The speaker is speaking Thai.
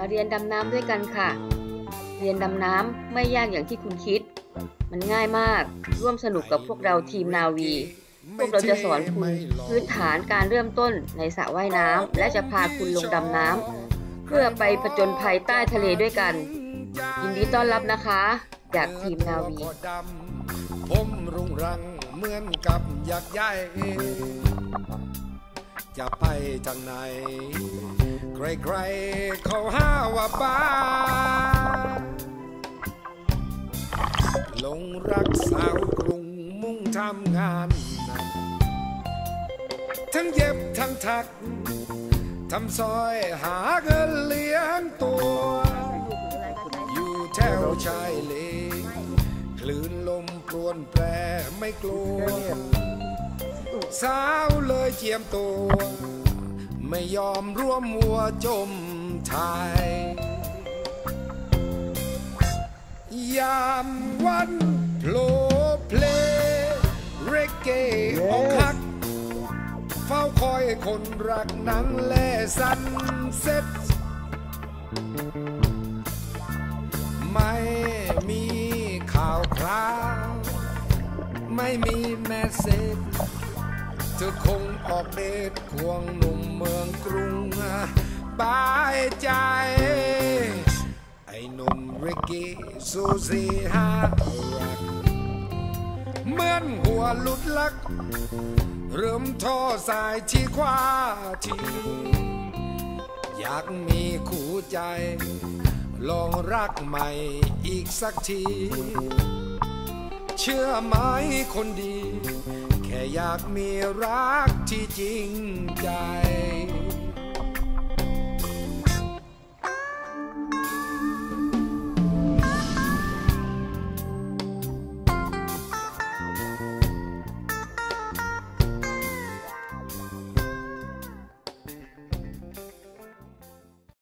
เรียนดำน้ำด้วยกันค่ะเรียนดำน้ำไม่ยากอย่างที่คุณคิดมันง่ายมากร่วมสนุกกับพวกเราทีมนาวีพวกเราจะสอนคุณพื้นฐานการเริ่มต้นในสระว่ายน้ำและจะพาคุณลงดำน้ำเพื่อไปผจญภัยใต้ทะเลด้วยกันยินดีต้อนรับนะคะจากทีมนาวีผมรุงรังเหมือนกับอยากย้ายจะไปทางไหนใครๆเขาหาว่าบ้าหลงรักสาวกรุงมุ่งทำงานหนักทั้งเย็บทั้งถักทำซอยหาเงินเลี้ยงตัวอยู่แถวชายเลคลื่นลมปรวนแปรไม่กลัวสาวเลยเจียมตัวไม่ยอมร่วมวัวจมทายยามวันโผล่เพลเรเกออกหักเฝ้าคอยคนรักหนังแลสันเซ็ตไม่มีข่าวคราวไม่มีแมสเซจเธอคงออกเดทควงหนุ่มเมืองกรุงบายใจไอ้หนุ่มเรเกซูซีฮารักเหมือนหัวหลุดลักเริ่มท่อสายที่คว้าทีอยากมีคู่ใจลองรักใหม่อีกสักทีเชื่อไหมคนดีแค่อยากมีรักที่จริงใจ